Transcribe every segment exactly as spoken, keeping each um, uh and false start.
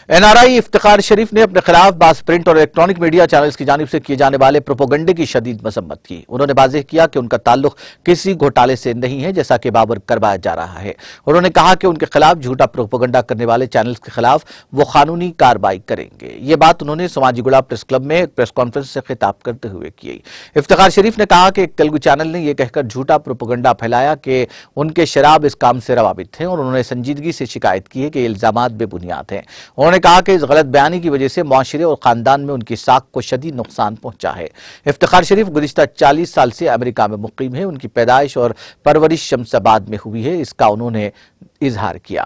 N R I Iftikhar Sharif نے اپنے خلاف بعض پرنٹ اور الیکٹرانک میڈیا چینلز کی جانب سے کیے جانے والے پروپیگنڈے کی شدید مذمت کی۔ انہوں نے واضح کیا کہ ان کا تعلق کسی گھوٹالے سے نہیں ہے جیسا کہ باور کروایا جا رہا ہے۔ انہوں نے کہا کہ ان کے خلاف جھوٹا پروپیگنڈا کرنے والے چینلز کے خلاف وہ قانونی کارروائی کریں گے۔ یہ بات انہوں نے سماجی گڑا پریس کلب میں ایک پریس کانفرنس سے خطاب کرتے ہوئے کی۔ افتخار شریف نے کہا کہ ایک تیلگو چینل نے یہ کہہ کر جھوٹا پروپیگنڈا پھیلایا کہ ان کے شراب اس کام سے روابط تھے، اور انہوں نے سنجیدگی سے شکایت کی ہے کہ یہ الزامات بے بنیاد ہیں۔ انہوں نے کہا کہ اس غلط بیانی کی وجہ سے معاشرے اور خاندان میں ان کی ساکھ کو شدید نقصان پہنچا ہے۔ افتخار شریف گزشتہ چالیس سال سے امریکہ میں مقیم ہے۔ ان کی پیدائش اور پرورش شمس آباد میں ہوئی ہے، اس کا انہوں نے اظہار کیا۔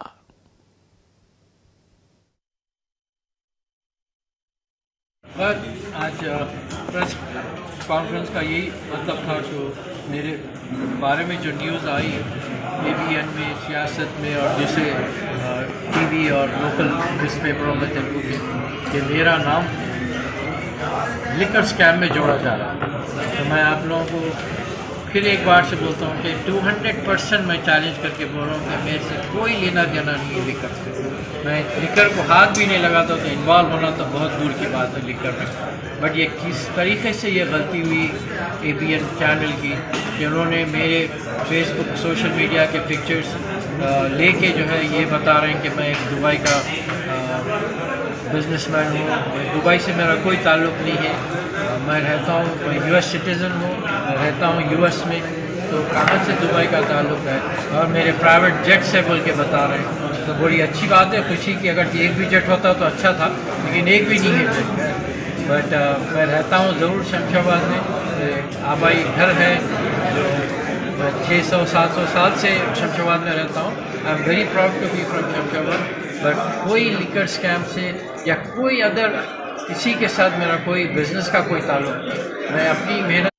آج پریس کانفرنس کا یہی مطلب تھا کہ میرے بارے میں جو نیوز آئی اے بی این میں، سیاست میں اور جیسے ٹی وی اور لوکل نیوز پیپروں میں تیلگو کے، کہ میرا نام لکر سکیم میں جوڑا جا رہا ہے، تو میں آپ لوگوں کو پھر ایک بار سے بولتا ہوں کہ ٹو ہنڈریڈ پرسینٹ میں چیلنج کر کے بول رہا ہوں کہ میرے سے کوئی لینا دینا نہیں ہے لکر سے۔ میں لکر کو ہاتھ بھی نہیں لگاتا، تو انوالو ہونا تو بہت دور کی بات ہے لکر میں۔ بٹ یہ کس طریقے سے یہ غلطی ہوئی اے بی این چینل کی کہ انہوں نے میرے فیس بک سوشل میڈیا کے پکچرز لے کے جو ہے یہ بتا رہے ہیں کہ میں ایک دبئی کا بزنس مین ہوں، دبئی سے میرا کوئی تعلق نہیں ہے، میں رہتا ہوں، میں یو ایس سٹیزن ہوں، میں رہتا ہوں یو ایس میں، تو کہاں سے دبئی کا تعلق ہے، اور میرے پرائیویٹ جیٹ سے بول کے بتا رہے ہیں۔ تو بڑی اچھی بات ہے، خوشی کی، اگر ایک بھی جیٹ ہوتا تو اچھا تھا، لیکن ایک بھی نہیں ہے جیٹ۔ بٹ میں رہتا ہوں ضرور شمس آباد میں، آبائی گھر ہے، جو میں چھ سو سات سو سال سے شمس آباد میں رہتا ہوں۔ I am very proud to be from Shamsabad. But کوئی لیکر اسکیم سے یا کوئی ادر کسی کے ساتھ میرا کوئی بزنس کا کوئی تعلق نہیں، میں اپنی محنت